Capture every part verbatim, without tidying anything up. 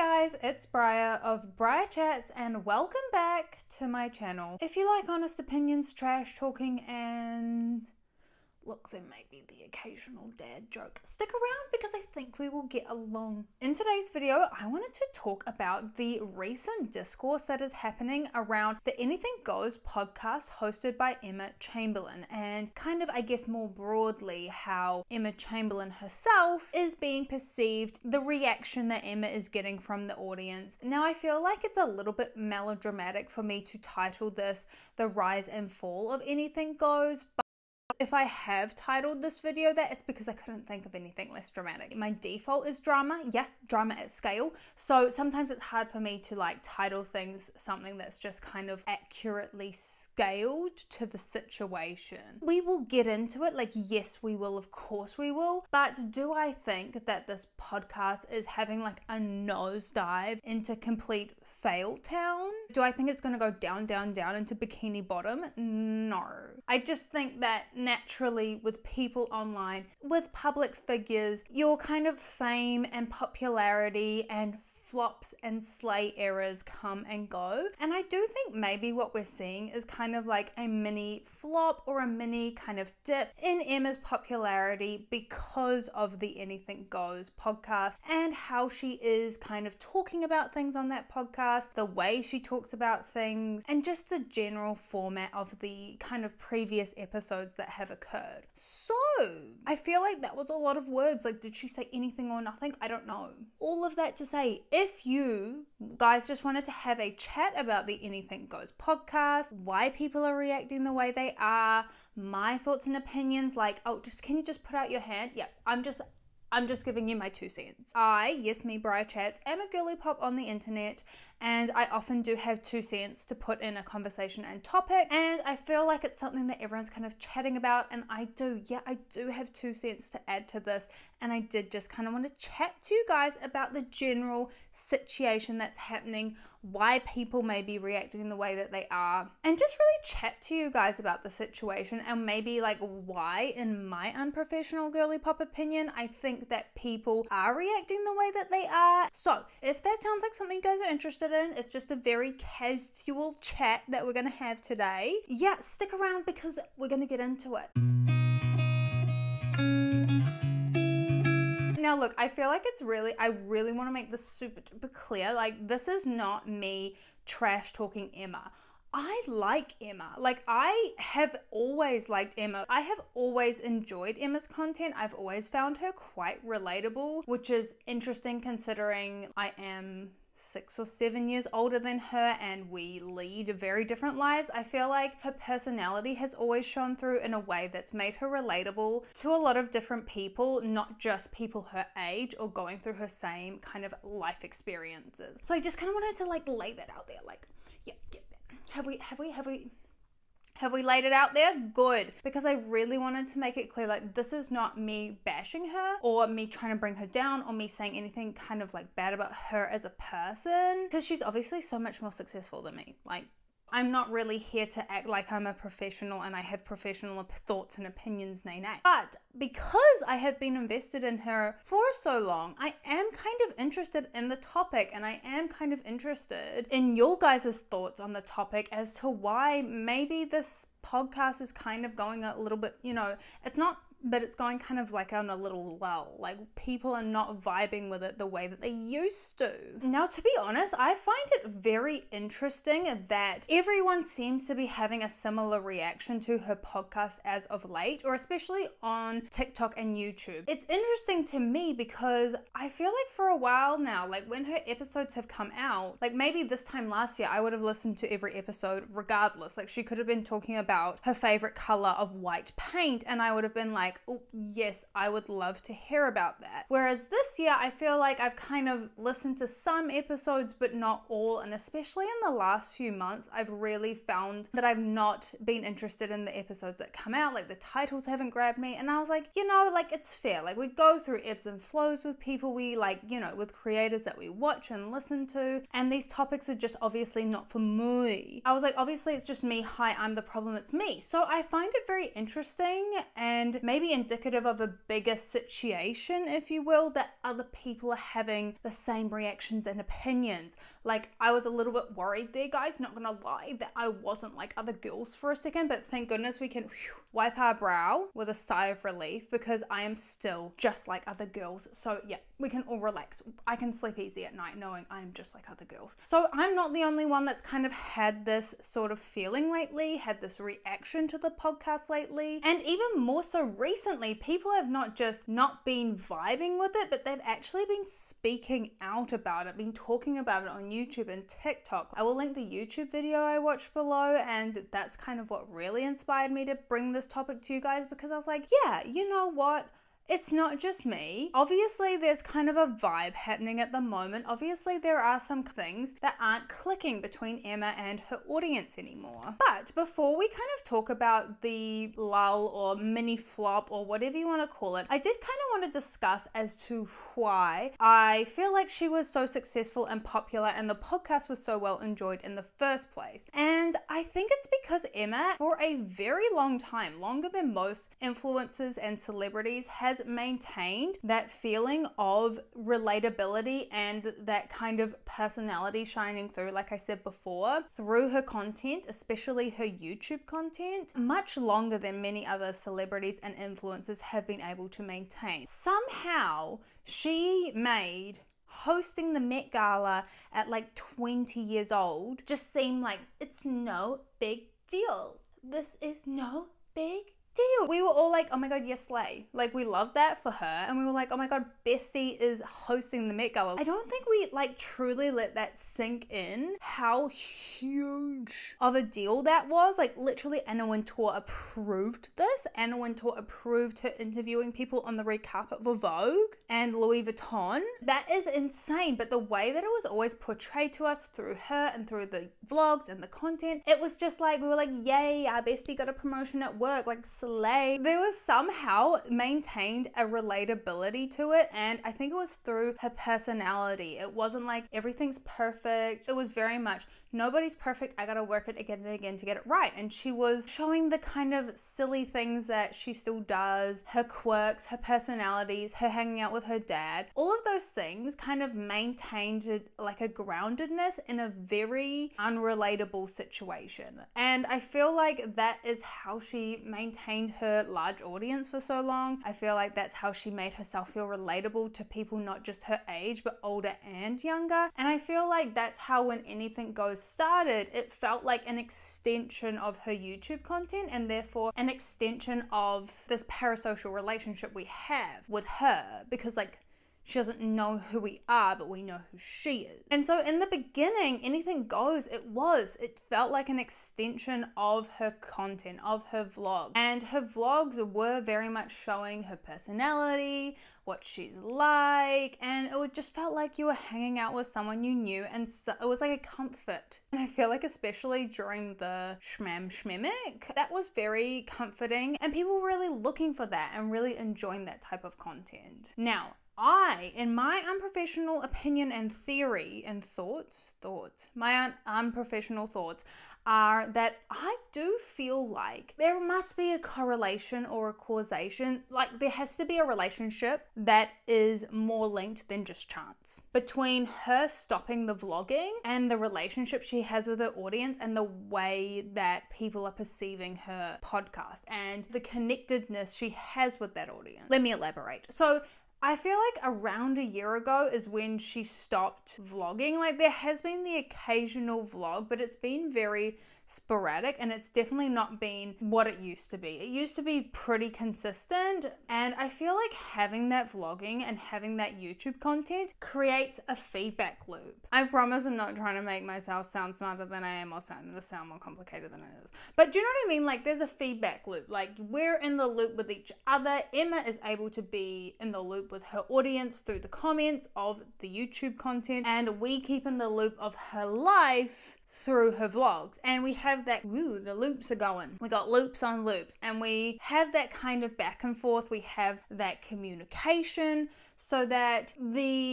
guys, it's Briar of Briar Chats and welcome back to my channel. If you like honest opinions, trash talking and look, there may be the occasional dad joke, stick around because I think we will get along. In today's video, I wanted to talk about the recent discourse that is happening around the Anything Goes podcast hosted by Emma Chamberlain, and kind of, I guess, more broadly how Emma Chamberlain herself is being perceived, the reaction that Emma is getting from the audience. Now, I feel like it's a little bit melodramatic for me to title this The Rise and Fall of Anything Goes, but if I have titled this video that, it's because I couldn't think of anything less dramatic. My default is drama, yeah, drama at scale. So sometimes it's hard for me to like title things something that's just kind of accurately scaled to the situation. We will get into it, like yes we will, of course we will, but do I think that this podcast is having like a nosedive into complete fail town? Do I think it's going to go down, down, down into Bikini Bottom? No. I just think that naturally with people online, with public figures, your kind of fame and popularity and flops and slay errors come and go. And I do think maybe what we're seeing is kind of like a mini flop or a mini kind of dip in Emma's popularity because of the Anything Goes podcast and how she is kind of talking about things on that podcast, the way she talks about things, and just the general format of the kind of previous episodes that have occurred. So I feel like that was a lot of words. Like, did she say anything or nothing? I don't know. All of that to say, if you guys just wanted to have a chat about the Anything Goes podcast, why people are reacting the way they are, my thoughts and opinions, like, oh, just can you just put out your hand? Yeah, I'm just I'm just giving you my two cents. I, yes me, Briar Chats, am a girly pop on the internet, and I often do have two cents to put in a conversation and topic, and I feel like it's something that everyone's kind of chatting about, and I do, yeah, I do have two cents to add to this, and I did just kind of want to chat to you guys about the general situation that's happening, why people may be reacting the way that they are, and just really chat to you guys about the situation, and maybe like why, in my unprofessional girly pop opinion, I think that people are reacting the way that they are. So if that sounds like something you guys are interested in, it's just a very casual chat that we're gonna have today. Yeah, stick around because we're gonna get into it. Now look, I feel like it's really, I really want to make this super duper clear. Like, this is not me trash talking Emma. I like Emma. Like, I have always liked Emma. I have always enjoyed Emma's content. I've always found her quite relatable, which is interesting considering I am six or seven years older than her and we lead very different lives. I feel like her personality has always shone through in a way that's made her relatable to a lot of different people, not just people her age or going through her same kind of life experiences. So I just kind of wanted to like lay that out there, like, yeah, yeah, have we, have we, have we, Have we laid it out there? Good. Because I really wanted to make it clear, like, this is not me bashing her or me trying to bring her down or me saying anything kind of like bad about her as a person, because she's obviously so much more successful than me. Like, I'm not really here to act like I'm a professional and I have professional thoughts and opinions, nay nay. But because I have been invested in her for so long, I am kind of interested in the topic, and I am kind of interested in your guys' thoughts on the topic as to why maybe this podcast is kind of going a little bit, you know, it's not, but it's going kind of like on a little lull. Like, people are not vibing with it the way that they used to. Now, to be honest, I find it very interesting that everyone seems to be having a similar reaction to her podcast as of late, or especially on TikTok and YouTube. It's interesting to me because I feel like for a while now, like when her episodes have come out, like maybe this time last year, I would have listened to every episode regardless. Like, she could have been talking about her favorite color of white paint, and I would have been like, oh yes, I would love to hear about that. Whereas this year, I feel like I've kind of listened to some episodes, but not all. And especially in the last few months, I've really found that I've not been interested in the episodes that come out. Like, the titles haven't grabbed me. And I was like, you know, like, it's fair. Like, we go through ebbs and flows with people we like, you know, with creators that we watch and listen to. And these topics are just obviously not for me. I was like, obviously it's just me. Hi, I'm the problem. It's me. So I find it very interesting, and maybe maybe indicative of a bigger situation, if you will, that other people are having the same reactions and opinions. Like, I was a little bit worried there, guys, not gonna lie, that I wasn't like other girls for a second, but thank goodness we can whew, wipe our brow with a sigh of relief, because I am still just like other girls. So yeah, we can all relax. I can sleep easy at night knowing I am just like other girls. So I'm not the only one that's kind of had this sort of feeling lately, had this reaction to the podcast lately, and even more so recently, people have not just not been vibing with it, but they've actually been speaking out about it, been talking about it on YouTube and TikTok. I will link the YouTube video I watched below, and that's kind of what really inspired me to bring this topic to you guys, because I was like, yeah, you know what? It's not just me. Obviously, there's kind of a vibe happening at the moment. Obviously, there are some things that aren't clicking between Emma and her audience anymore. But before we kind of talk about the lull or mini flop or whatever you want to call it, I did kind of want to discuss as to why I feel like she was so successful and popular and the podcast was so well enjoyed in the first place. And I think it's because Emma, for a very long time, longer than most influencers and celebrities, has maintained that feeling of relatability and that kind of personality shining through, like I said before, through her content, especially her YouTube content, much longer than many other celebrities and influencers have been able to maintain. Somehow, she made hosting the Met Gala at like twenty years old just seem like it's no big deal. This is no big deal. We were all like, oh my god, yes, slay. Like, we loved that for her, and we were like, oh my god, Bestie is hosting the Met Gala. I don't think we like truly let that sink in, how huge of a deal that was. Like, literally, Anna Wintour approved this. Anna Wintour approved her interviewing people on the red carpet for Vogue and Louis Vuitton. That is insane, but the way that it was always portrayed to us through her and through the vlogs and the content, it was just like, we were like, yay, our bestie got a promotion at work, like, slay. There was somehow maintained a relatability to it, and I think it was through her personality. It wasn't like everything's perfect. It was very much nobody's perfect, I gotta work it again and again to get it right. And she was showing the kind of silly things that she still does, her quirks, her personalities, her hanging out with her dad. All of those things kind of maintained like a groundedness in a very unrelatable situation. And I feel like that is how she maintained her large audience for so long. I feel like that's how she made herself feel relatable to people not just her age, but older and younger. And I feel like that's how When Anything Goes started, it felt like an extension of her YouTube content, and therefore an extension of this parasocial relationship we have with her, because like she doesn't know who we are, but we know who she is. And so in the beginning, Anything Goes, it was, it felt like an extension of her content, of her vlog. And her vlogs were very much showing her personality, what she's like, and it would just felt like you were hanging out with someone you knew, and so, it was like a comfort. And I feel like especially during the shmam shmemic, that was very comforting, and people were really looking for that and really enjoying that type of content. Now, I, in my unprofessional opinion and theory and thoughts, thoughts, my un- unprofessional thoughts are that I do feel like there must be a correlation or a causation, like there has to be a relationship that is more linked than just chance between her stopping the vlogging and the relationship she has with her audience and the way that people are perceiving her podcast and the connectedness she has with that audience. Let me elaborate. So I feel like around a year ago is when she stopped vlogging. Like there has been the occasional vlog, but it's been very sporadic and it's definitely not been what it used to be. It used to be pretty consistent, and I feel like having that vlogging and having that YouTube content creates a feedback loop. I promise I'm not trying to make myself sound smarter than I am or something to sound more complicated than it is. But do you know what I mean? Like there's a feedback loop. Like we're in the loop with each other. Emma is able to be in the loop with her audience through the comments of the YouTube content, and we keep in the loop of her life through her vlogs, and we have that, ooh, the loops are going. We got loops on loops, and we have that kind of back and forth. We have that communication so that the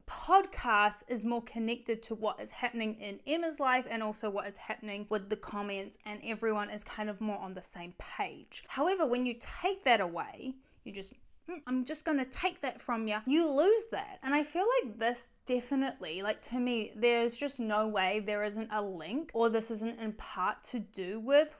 podcast is more connected to what is happening in Emma's life and also what is happening with the comments, and everyone is kind of more on the same page. However, when you take that away, you just, mm, I'm just going to take that from you, you lose that. And I feel like this definitely, like, to me, there's just no way there isn't a link, or this isn't in part to do with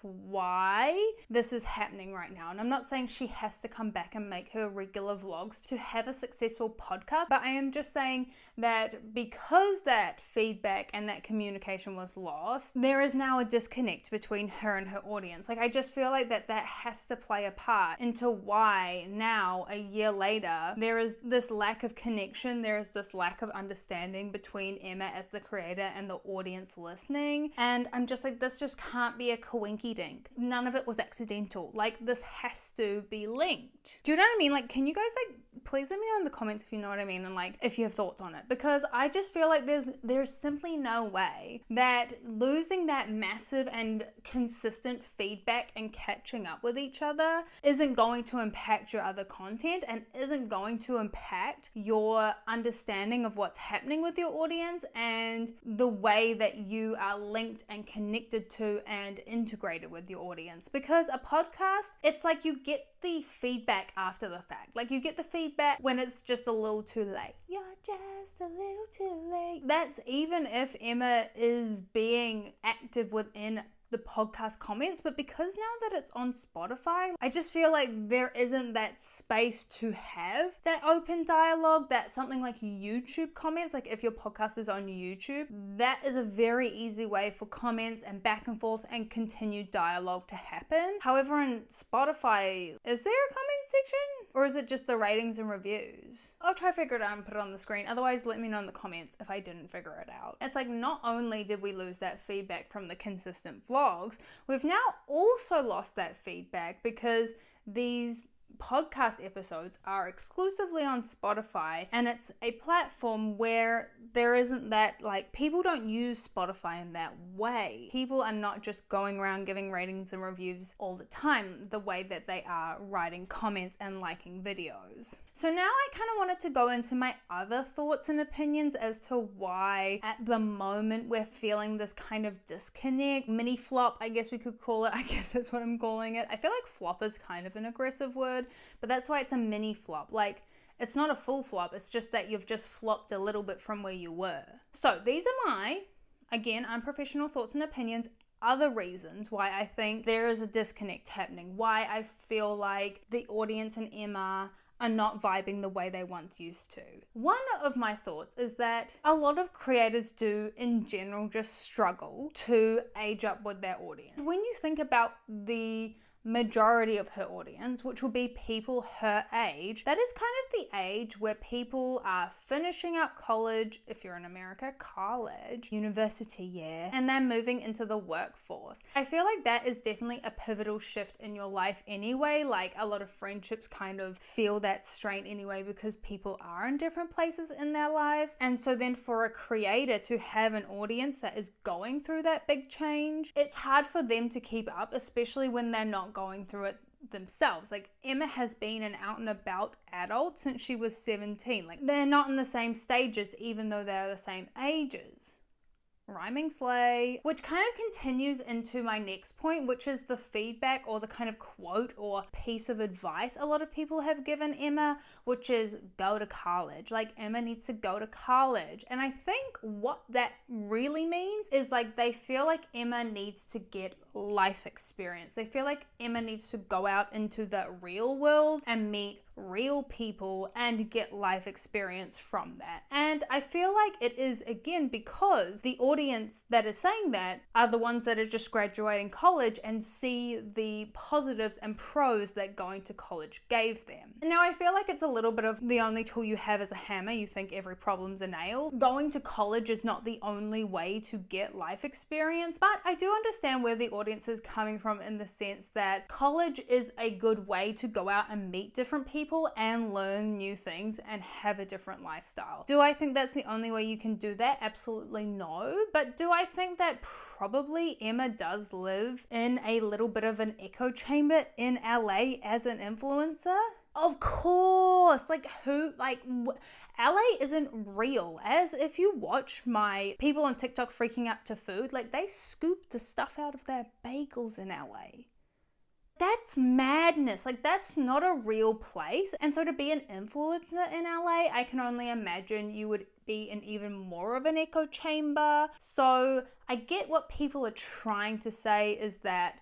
why this is happening right now. And I'm not saying she has to come back and make her regular vlogs to have a successful podcast, but I am just saying that because that feedback and that communication was lost, there is now a disconnect between her and her audience. Like, I just feel like that that has to play a part into why now, a year later, there is this lack of connection, there is this lack of understanding understanding between Emma as the creator and the audience listening. And I'm just like, this just can't be a coinky dink. None of it was accidental. Like, this has to be linked. Do you know what I mean? Like, can you guys, like, please let me know in the comments if you know what I mean, and like if you have thoughts on it, because I just feel like there's there's simply no way that losing that massive and consistent feedback and catching up with each other isn't going to impact your other content and isn't going to impact your understanding of what's happening with your audience and the way that you are linked and connected to and integrated with your audience. Because a podcast, it's like you get the feedback after the fact. Like, you get the feedback when it's just a little too late. You're just a little too late. That's even if Emma is being active within the podcast comments, but because now that it's on Spotify, I just feel like there isn't that space to have that open dialogue that something like YouTube comments, like if your podcast is on YouTube, that is a very easy way for comments and back and forth and continued dialogue to happen. However, in Spotify, is there a comment section? Or is it just the ratings and reviews? I'll try to figure it out and put it on the screen. Otherwise, let me know in the comments if I didn't figure it out. It's like, not only did we lose that feedback from the consistent vlogs, we've now also lost that feedback because these podcast episodes are exclusively on Spotify, and it's a platform where there isn't that, like, people don't use Spotify in that way. People are not just going around giving ratings and reviews all the time the way that they are writing comments and liking videos. So now I kind of wanted to go into my other thoughts and opinions as to why at the moment we're feeling this kind of disconnect, mini flop, I guess we could call it. I guess that's what I'm calling it. I feel like flop is kind of an aggressive word, but that's why it's a mini flop. Like, it's not a full flop, it's just that you've just flopped a little bit from where you were. So these are my, again, unprofessional thoughts and opinions, other reasons why I think there is a disconnect happening, why I feel like the audience and Emma are not vibing the way they once used to. One of my thoughts is that a lot of creators do in general just struggle to age up with their audience. When you think about the majority of her audience, which will be people her age, that is kind of the age where people are finishing up college, if you're in America, college, university, yeah, and then moving into the workforce. I feel like that is definitely a pivotal shift in your life anyway. Like, a lot of friendships kind of feel that strain anyway because people are in different places in their lives. And so then for a creator to have an audience that is going through that big change, it's hard for them to keep up, especially when they're not going through it themselves. Like, Emma has been an out and about adult since she was seventeen. Like, they're not in the same stages even though they're the same ages. Rhyming slay. Which kind of continues into my next point, which is the feedback or the kind of quote or piece of advice a lot of people have given Emma, which is go to college. Like, Emma needs to go to college. And I think what that really means is, like, they feel like Emma needs to get life experience. They feel like Emma needs to go out into the real world and meet real people and get life experience from that. And I feel like it is, again, because the audience that is saying that are the ones that are just graduating college and see the positives and pros that going to college gave them. Now, I feel like it's a little bit of the only tool you have is a hammer. You think every problem's a nail. Going to college is not the only way to get life experience, but I do understand where the audience is coming from in the sense that college is a good way to go out and meet different people and learn new things and have a different lifestyle. Do I think that's the only way you can do that? Absolutely no. But do I think that probably Emma does live in a little bit of an echo chamber in L A as an influencer? Of course, like who, like w- L A isn't real. As if you watch my people on TikTok freaking out to food, like they scoop the stuff out of their bagels in L A. That's madness. Like that's not a real place. And so to be an influencer in L A, I can only imagine you would be in even more of an echo chamber. So I get what people are trying to say is that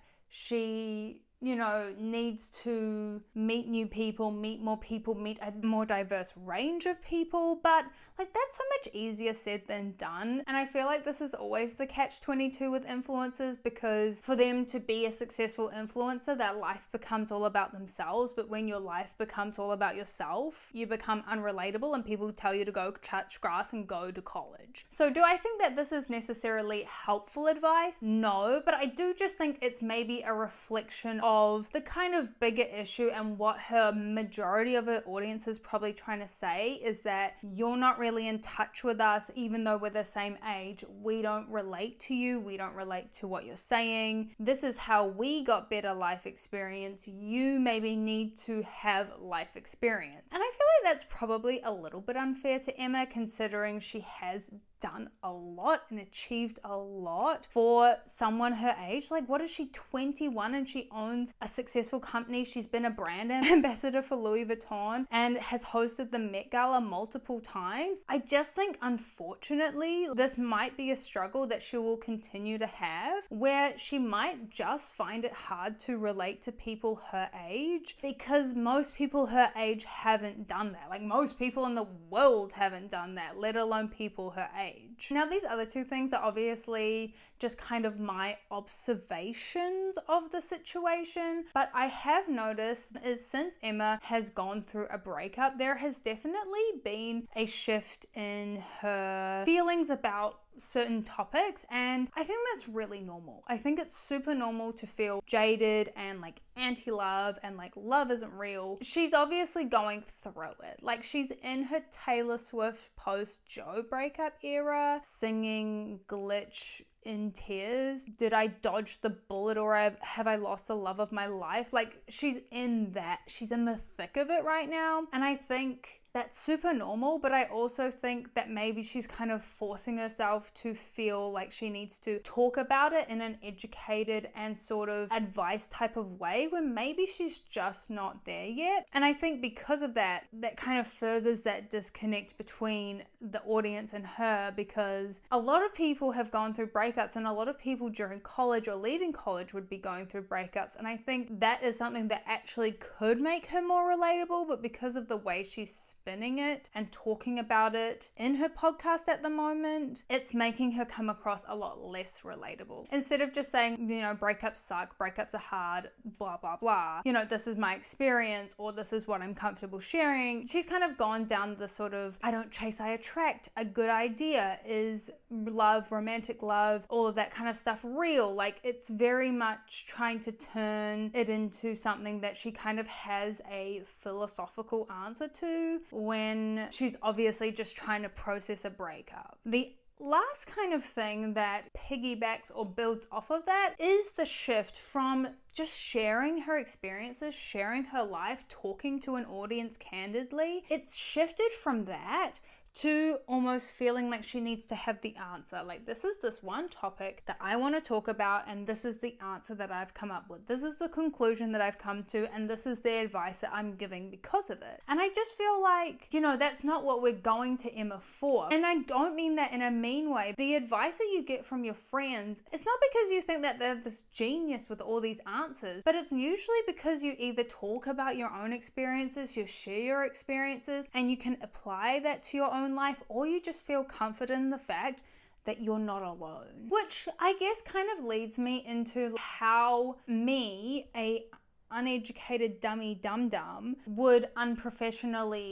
she, you know, needs to meet new people, meet more people, meet a more diverse range of people, but like that's so much easier said than done. And I feel like this is always the catch twenty-two with influencers, because for them to be a successful influencer, their life becomes all about themselves. But when your life becomes all about yourself, you become unrelatable and people tell you to go touch grass and go to college. So do I think that this is necessarily helpful advice? No, but I do just think it's maybe a reflection of the kind of bigger issue, and what her majority of her audience is probably trying to say is that you're not really in touch with us, even though we're the same age. We don't relate to you. We don't relate to what you're saying. This is how we got better life experience. You maybe need to have life experience. And I feel like that's probably a little bit unfair to Emma, considering she has done a lot and achieved a lot for someone her age. Like, what is she, twenty-one, and she owns a successful company? She's been a brand ambassador for Louis Vuitton and has hosted the Met Gala multiple times. I just think, unfortunately, this might be a struggle that she will continue to have, where she might just find it hard to relate to people her age, because most people her age haven't done that. Like, most people in the world haven't done that, let alone people her age. Now, these other two things are obviously just kind of my observations of the situation, but I have noticed is since Emma has gone through a breakup, there has definitely been a shift in her feelings about certain topics, and I think that's really normal. I think it's super normal to feel jaded and like anti-love and like love isn't real. She's obviously going through it. Like, she's in her Taylor Swift post-Joe breakup era, singing Glitch in tears. Did I dodge the bullet, or have, have I lost the love of my life? Like, she's in that. She's in the thick of it right now. And I think that's super normal, but I also think that maybe she's kind of forcing herself to feel like she needs to talk about it in an educated and sort of advice type of way, when maybe she's just not there yet. And I think because of that, that kind of furthers that disconnect between the audience and her, because a lot of people have gone through breakups, and a lot of people during college or leaving college would be going through breakups. And I think that is something that actually could make her more relatable, but because of the way she's spinning it and talking about it in her podcast at the moment, it's making her come across a lot less relatable. Instead of just saying, you know, breakups suck, breakups are hard, blah, blah, blah, you know, this is my experience, or this is what I'm comfortable sharing, she's kind of gone down the sort of, I don't chase, I attract, a good idea, is love, romantic love, all of that kind of stuff real. Like, it's very much trying to turn it into something that she kind of has a philosophical answer to, when she's obviously just trying to process a breakup. The last kind of thing that piggybacks or builds off of that is the shift from just sharing her experiences, sharing her life, talking to an audience candidly. It's shifted from that to almost feeling like she needs to have the answer. Like, this is this one topic that I want to talk about, and this is the answer that I've come up with. This is the conclusion that I've come to, and this is the advice that I'm giving because of it. And I just feel like, you know, that's not what we're going to Emma for. And I don't mean that in a mean way. The advice that you get from your friends, it's not because you think that they're this genius with all these answers, but it's usually because you either talk about your own experiences, you share your experiences, and you can apply that to your own life, or you just feel confident in the fact that you're not alone. Which I guess kind of leads me into how me, a uneducated dummy dum-dum, would unprofessionally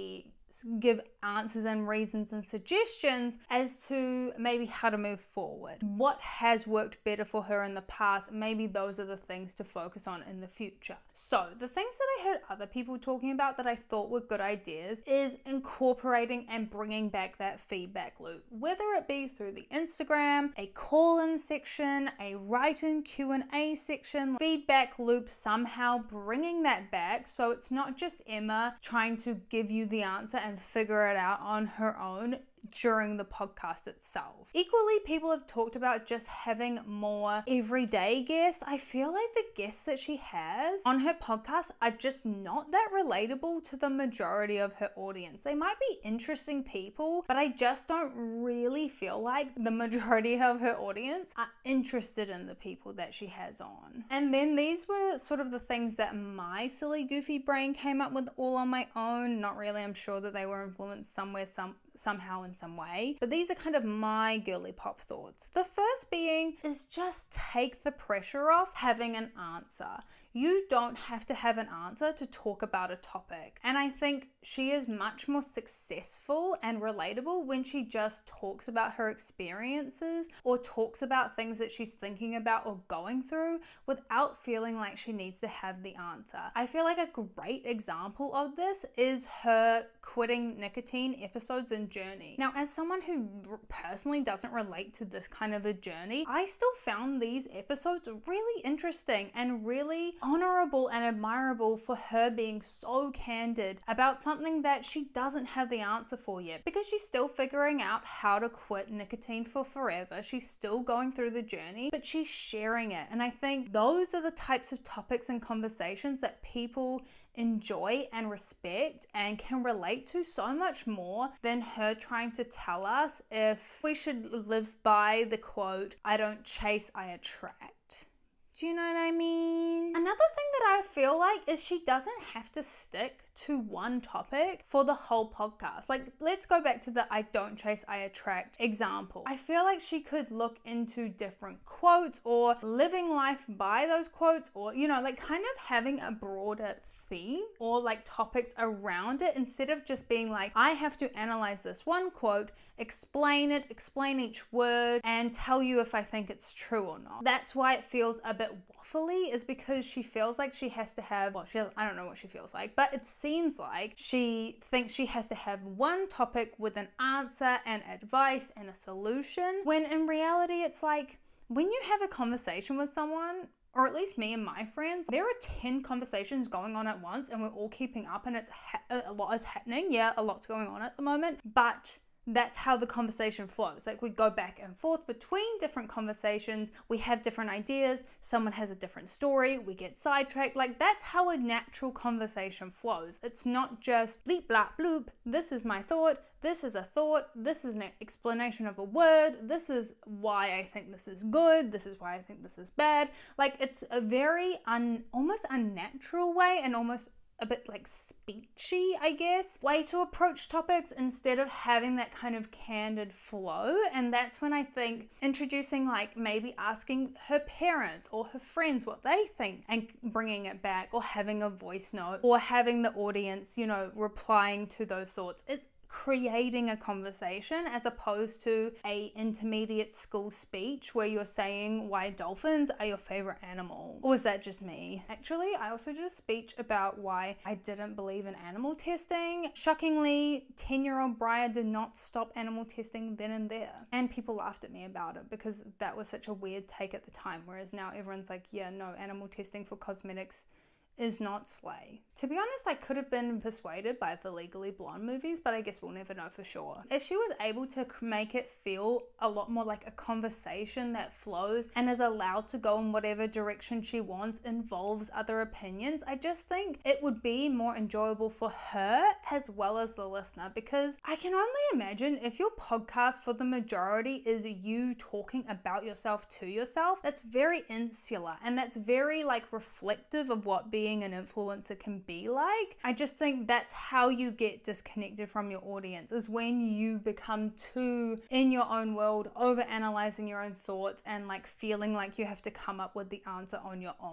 give answers and reasons and suggestions as to maybe how to move forward. What has worked better for her in the past, maybe those are the things to focus on in the future. So the things that I heard other people talking about that I thought were good ideas is incorporating and bringing back that feedback loop, whether it be through the Instagram, a call-in section, a write-in Q and A section, feedback loop, somehow bringing that back so it's not just Emma trying to give you the answer and figure it out on her own during the podcast itself. Equally, people have talked about just having more everyday guests. I feel like the guests that she has on her podcast are just not that relatable to the majority of her audience. They might be interesting people, but I just don't really feel like the majority of her audience are interested in the people that she has on. And then these were sort of the things that my silly goofy brain came up with all on my own. Not really, I'm sure that they were influenced somewhere, some somehow in some way, but these are kind of my girly pop thoughts. The first being is just take the pressure off having an answer. You don't have to have an answer to talk about a topic. And I think she is much more successful and relatable when she just talks about her experiences or talks about things that she's thinking about or going through without feeling like she needs to have the answer. I feel like a great example of this is her quitting nicotine episodes and journey. Now, as someone who personally doesn't relate to this kind of a journey, I still found these episodes really interesting and really honorable and admirable for her being so candid about something that she doesn't have the answer for yet, because she's still figuring out how to quit nicotine for forever. She's still going through the journey, but she's sharing it. And I think those are the types of topics and conversations that people enjoy and respect and can relate to so much more than her trying to tell us if we should live by the quote, "I don't chase, I attract." Do you know what I mean? Another thing that I feel like is she doesn't have to stick to one topic for the whole podcast. Like, let's go back to the I don't chase, I attract example. I feel like she could look into different quotes or living life by those quotes, or, you know, like kind of having a broader theme or like topics around it instead of just being like, I have to analyze this one quote, explain it, explain each word, and tell you if I think it's true or not. That's why it feels a bit waffly, is because she feels like she has to have, well, she, I don't know what she feels like, but it seems like she thinks she has to have one topic with an answer and advice and a solution, when in reality it's like, when you have a conversation with someone, or at least me and my friends, there are ten conversations going on at once and we're all keeping up, and it's ha- a lot is happening. Yeah, a lot's going on at the moment, but that's how the conversation flows. Like, we go back and forth between different conversations, we have different ideas, someone has a different story, we get sidetracked. Like, that's how a natural conversation flows. It's not just bleep blap bloop, this is my thought, this is a thought, this is an explanation of a word, this is why I think this is good, this is why I think this is bad. Like, it's a very un almost unnatural way, and almost a bit like speechy, I guess, way to approach topics instead of having that kind of candid flow. And that's when I think introducing, like, maybe asking her parents or her friends what they think and bringing it back, or having a voice note, or having the audience, you know, replying to those thoughts, is creating a conversation, as opposed to a intermediate school speech where you're saying why dolphins are your favorite animal. Or is that just me? Actually, I also did a speech about why I didn't believe in animal testing. Shockingly, ten year old Briar did not stop animal testing then and there, and people laughed at me about it because that was such a weird take at the time, whereas now everyone's like, yeah, no, animal testing for cosmetics is not slay. To be honest, I could have been persuaded by the Legally Blonde movies, but I guess we'll never know for sure. If she was able to make it feel a lot more like a conversation that flows and is allowed to go in whatever direction she wants, involves other opinions, I just think it would be more enjoyable for her as well as the listener, because I can only imagine if your podcast for the majority is you talking about yourself to yourself, that's very insular and that's very like reflective of what being being an influencer can be like. I just think that's how you get disconnected from your audience, is when you become too in your own world, over analyzing your own thoughts and like feeling like you have to come up with the answer on your own.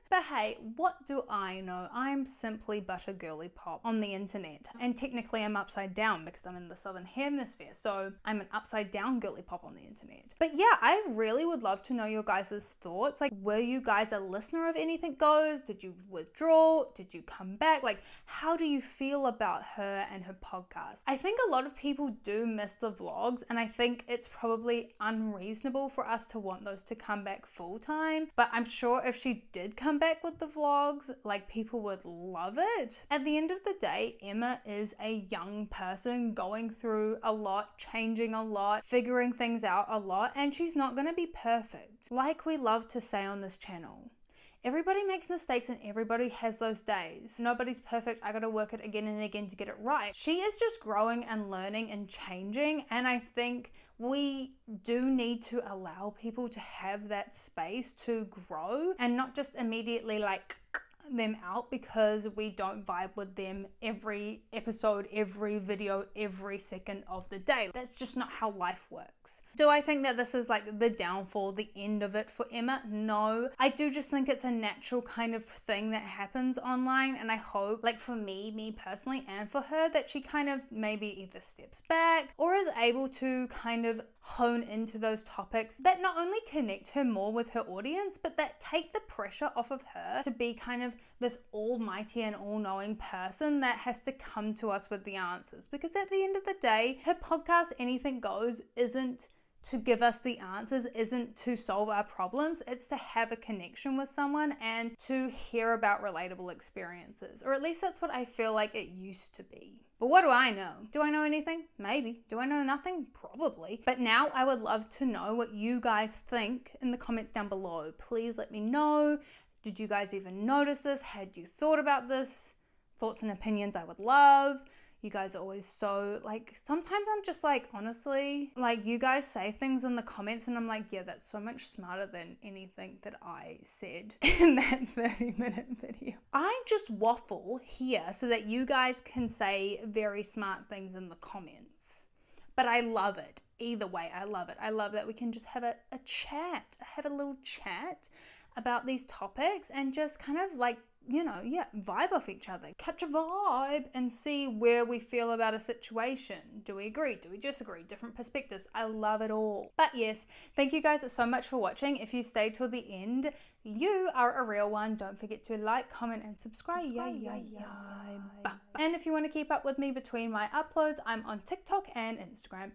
But hey, what do I know? I'm simply but a girly pop on the internet. And technically I'm upside down because I'm in the southern hemisphere. So I'm an upside down girly pop on the internet. But yeah, I really would love to know your guys' thoughts. Like, were you guys a listener of Anything Goes? Did you withdraw? Did you come back? Like, how do you feel about her and her podcast? I think a lot of people do miss the vlogs, and I think it's probably unreasonable for us to want those to come back full time. But I'm sure if she did come back with the vlogs, like, people would love it. At the end of the day, Emma is a young person going through a lot, changing a lot, figuring things out a lot, and she's not going to be perfect. Like we love to say on this channel, everybody makes mistakes and everybody has those days. Nobody's perfect. I gotta work it again and again to get it right. She is just growing and learning and changing, and I think we do need to allow people to have that space to grow and not just immediately like them out because we don't vibe with them every episode, every video, every second of the day. That's just not how life works. Do I think that this is like the downfall, the end of it for Emma? No. I do just think it's a natural kind of thing that happens online, and I hope, like for me, me personally, and for her, that she kind of maybe either steps back or is able to kind of hone into those topics that not only connect her more with her audience, but that take the pressure off of her to be kind of this almighty and all-knowing person that has to come to us with the answers. Because at the end of the day, her podcast, Anything Goes, isn't to give us the answers, isn't to solve our problems. It's to have a connection with someone and to hear about relatable experiences. Or at least that's what I feel like it used to be. But what do I know? Do I know anything? Maybe. Do I know nothing? Probably. But now I would love to know what you guys think in the comments down below. Please let me know. Did you guys even notice this? Had you thought about this? Thoughts and opinions I would love. You guys are always so, like, sometimes I'm just like, honestly, like, you guys say things in the comments and I'm like, yeah, that's so much smarter than anything that I said in that thirty minute video. I just waffle here so that you guys can say very smart things in the comments. But I love it. Either way, I love it. I love that we can just have a, a chat, have a little chat about these topics and just kind of like, you know, yeah, vibe off each other, catch a vibe and see where we feel about a situation. Do we agree? Do we disagree? Different perspectives. I love it all. But yes, thank you guys so much for watching. If you stayed till the end, you are a real one. Don't forget to like, comment and subscribe. subscribe yeah, yeah, yeah. And if you want to keep up with me between my uploads, I'm on TikTok and Instagram.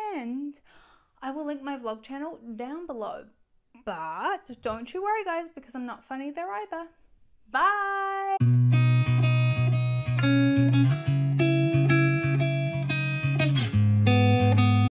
And I will link my vlog channel down below. But don't you worry guys, because I'm not funny there either. Bye!